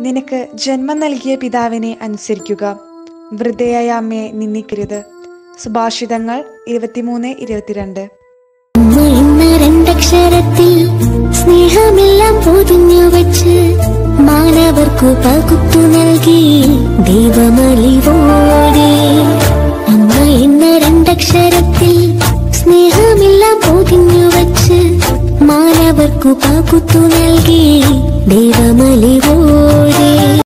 നിനക്ക് ജന്മം നൽകിയ പിതാവിനെ അനുസരിക്കുക. വൃദ്ധയായ അമ്മയെ നിന്ദിക്കരുത്. സുഭാഷിതങ്ങൾ 23:22. രണ്ടക്ഷരത്തിൽ സ്നേഹമെല്ലാം പൊതിഞ്ഞു വച്ച് മാനവർക്കു പകുത്തു നൽകി ദൈവമലിവോടെ. അമ്മ എന്ന രണ്ടക്ഷരത്തിൽ സ്നേഹമെല്ലാം പൊതിഞ്ഞു വച്ച് മാനവർക്കു പകുത്തു നൽകി ദൈവമലിവോടെ.